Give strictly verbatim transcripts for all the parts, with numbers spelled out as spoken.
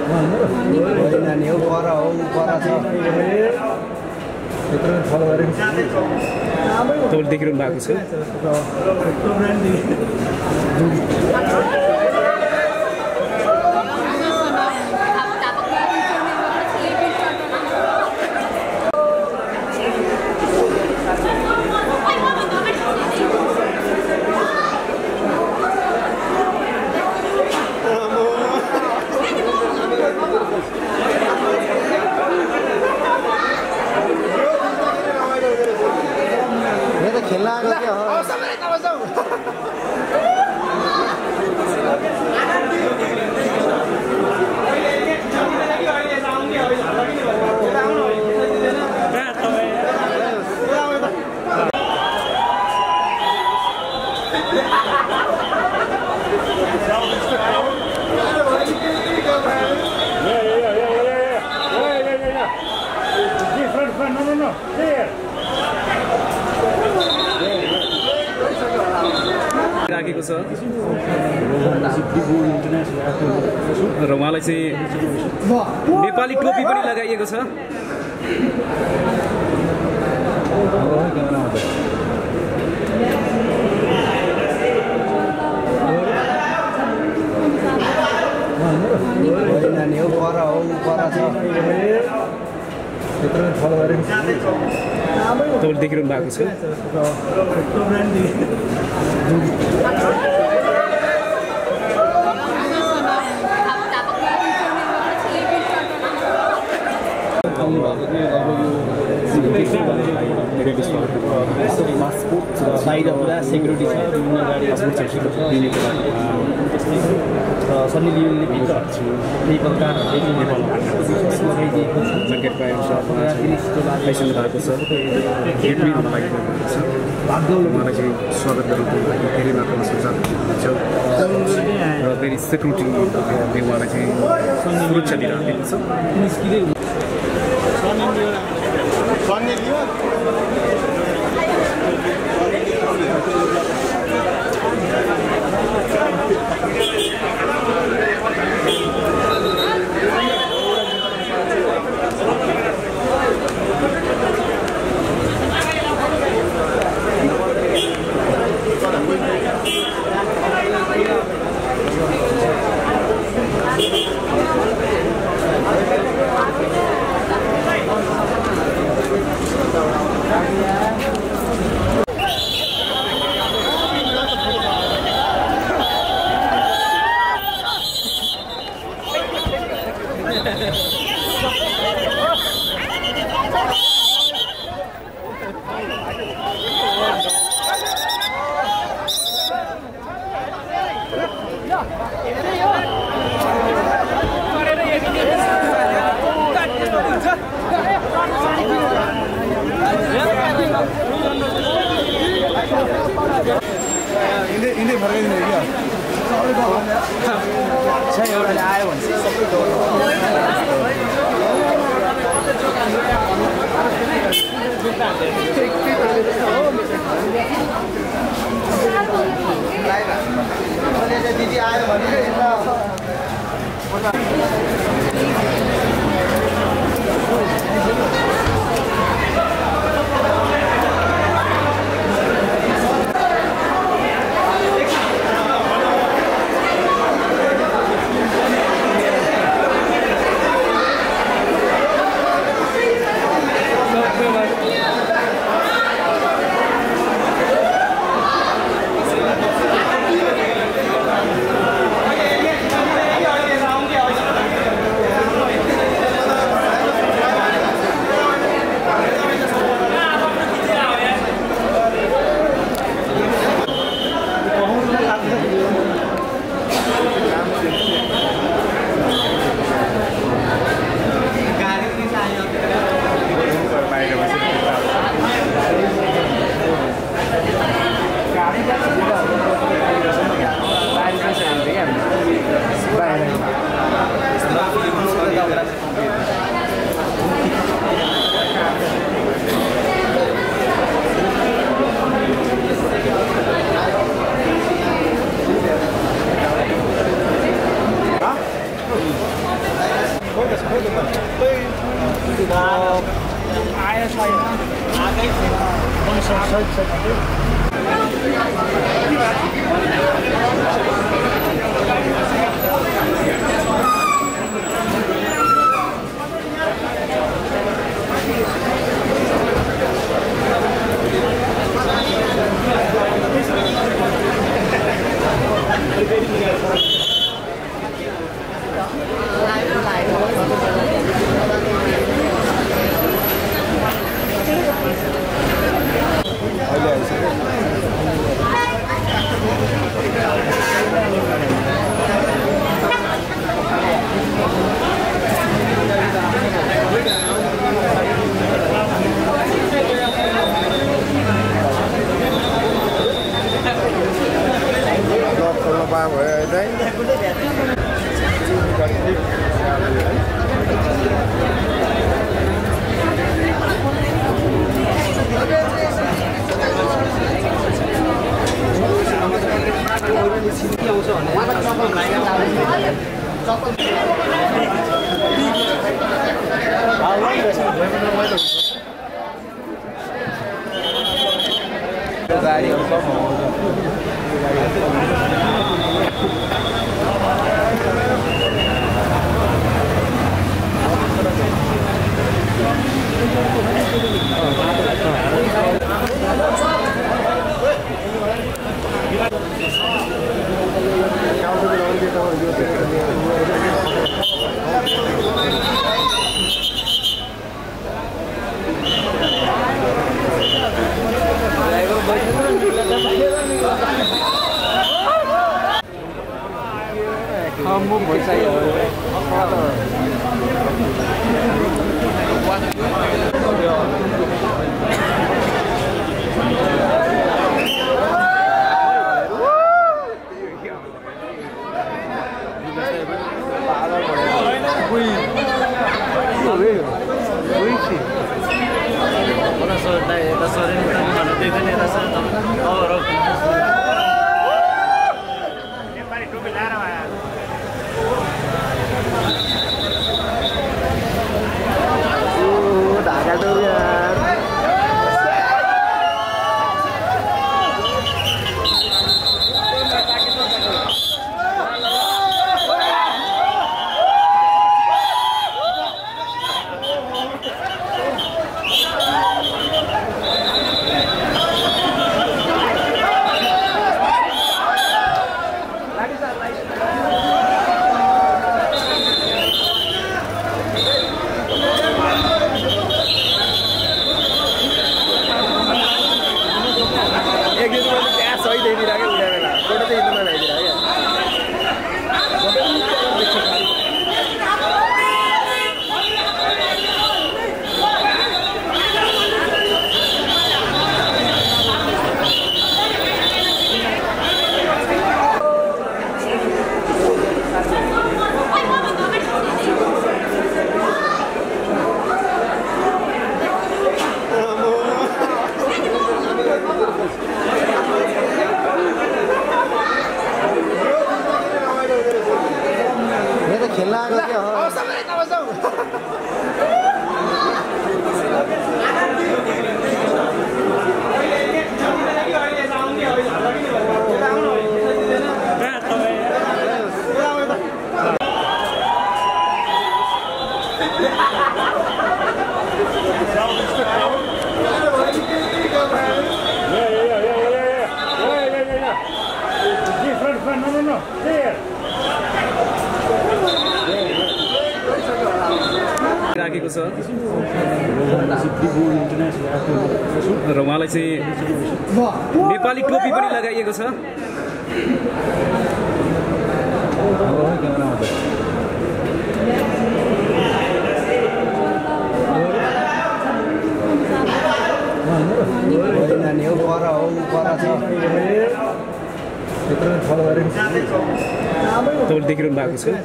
नानी हो पर हो पर छ त्यत्रो फलो गरेको तपाईले देखिरहनु भएको छ खेल्न आएको के हो राखेको छ र उहाँलाई चाहिँ नेपाली टोपी पनि लगाइएको छ नानी हो पर हो पर छ त्यत्रो फलो गरेको तपाईले देखिरहनु भएको छ बाहिर पुरा सेक्युरिटी छ विभिन्न गाडी सन्नी लियोनले भित्र पेपर कार्डहरू लगाइदिएको छ ज्याकेट पाएको छ लाइसेन्स भएको छ गेटमै हुन लागि उहाँलाई चाहिँ स्वागत गर्नुको लागि धेरै मात्रामा सुझाव दिन्छ र फेरि सेक्युरिटीले उहाँलाई चाहिँ सुरक्षा दिइराखेको छ इन्दै फर्काइदिनु क्या सबै एउटाले आयो भने चाहिँ सबै दिदी आयो भने गाडीहरू सब आउँछ Kamu bisa ya? राखेको छ र उहाँलाई चाहिँ नेपाली टोपी पनि लगाइएको छ। नानी हो पर हो पर छ त्यत्रो फलो गरेको तपाईँले देखिरहनु भएको छ।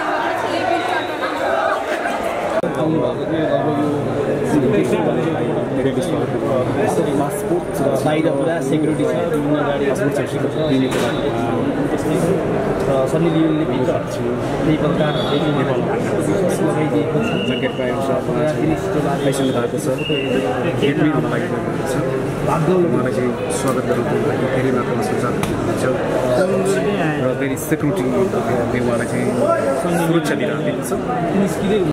अब यो धेरै स्वागत गर्नुहुन्छ पासपोर्ट बाहिर पुरा सेक्युरिटी छ विभिन्न गाडी दिनेको लागि त्यस्तै र सनी लियोनले भित्र नेपाल कारहरूले नेपाल लगाइदिएको छ ज्याकेट पाएअनुसार लाइसेन्स भएको छ एडमिट हुन लागि गएको छ उहाँलाई चाहिँ स्वागत गर्नको लागि धेरै मात्रामा सुझाव दिनुहुन्छ र फेरि सेक्युरिटीले उहाँलाई चाहिँ सुरक्षा दिइरहनु छ।